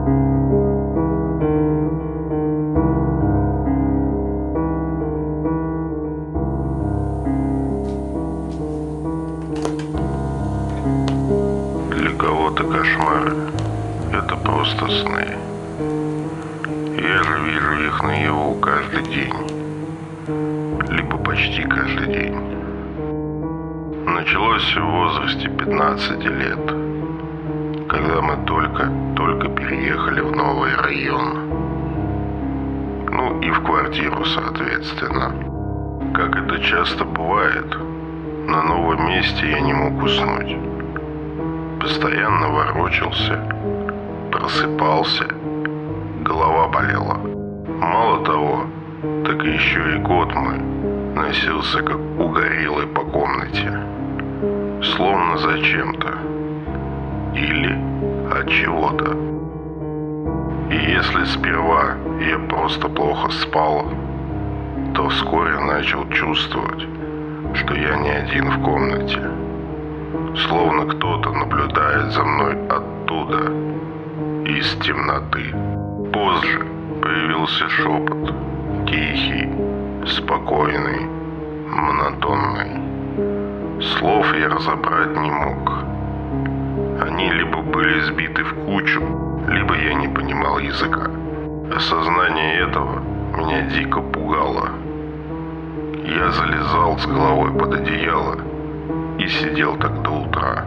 Для кого-то кошмары — это просто сны. Я же вижу их наяву каждый день, либо почти каждый день. Началось все в возрасте 15 лет, когда мы только переехали в новый район. Ну и в квартиру, соответственно. Как это часто бывает, на новом месте я не мог уснуть. Постоянно ворочался, просыпался, голова болела. Мало того, так еще и кот мой носился как угорелый по комнате, словно зачем-то или от чего-то. И если сперва я просто плохо спал, то вскоре начал чувствовать, что я не один в комнате, словно кто-то наблюдает за мной оттуда, из темноты. Позже появился шепот, тихий, спокойный, монотонный. Слов я разобрать не мог. Они либо были сбиты в кучу, либо я не понимал языка. Осознание этого меня дико пугало. Я залезал с головой под одеяло и сидел так до утра.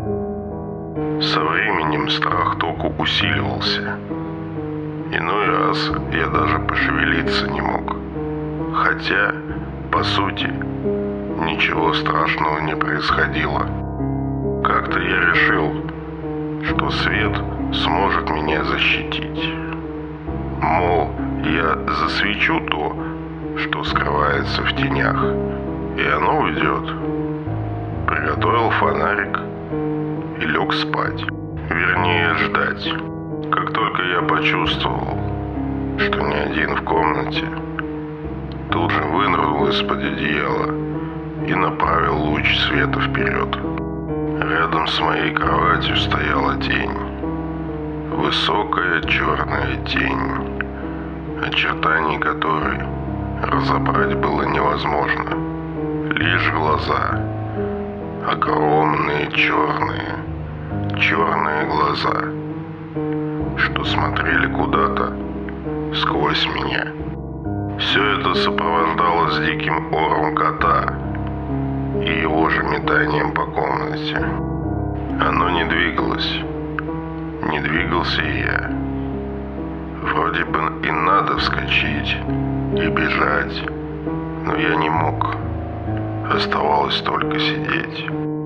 Со временем страх только усиливался. Иной раз я даже пошевелиться не мог. Хотя, по сути, ничего страшного не происходило. Как-то я решил, что свет сможет меня защитить. Мол, я засвечу то, что скрывается в тенях, и оно уйдет. Приготовил фонарик и лег спать. Вернее, ждать. Как только я почувствовал, что не один в комнате, тут же вынырнул из-под одеяла и направил луч света вперед. Рядом с моей кроватью стояла тень. Высокая черная тень, очертаний которой разобрать было невозможно. Лишь глаза. Огромные черные глаза, что смотрели куда-то сквозь меня. Все это сопровождалось диким ором кота и его же метанием по комнате. Оно не двигалось. Не двигался и я. Вроде бы и надо вскочить и бежать, но я не мог. Оставалось только сидеть.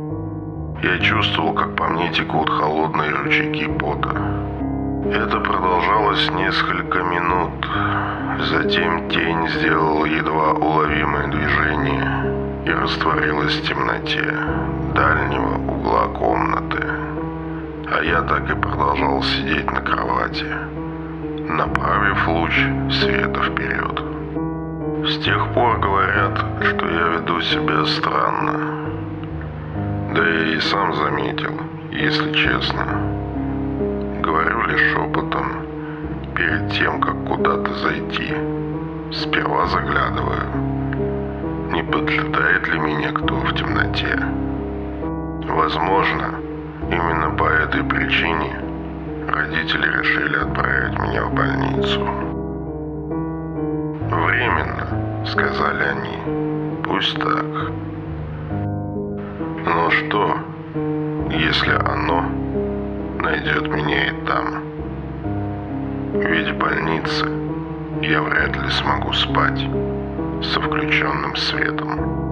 Я чувствовал, как по мне текут холодные ручейки пота. Это продолжалось несколько минут. Затем тень сделала едва уловимое движение и растворилась в темноте дальнего угла комнаты. А я так и продолжал сидеть на кровати, направив луч света вперед. С тех пор говорят, что я веду себя странно. Да я и сам заметил, если честно. Говорю лишь шепотом, перед тем, как куда-то зайти. Сперва заглядываю, не поджидает ли меня кто в темноте. Возможно, именно по этой причине родители решили отправить меня в больницу. «Временно», — сказали они, — «пусть так». Но что, если оно найдет меня и там? Ведь в больнице я вряд ли смогу спать со включенным светом.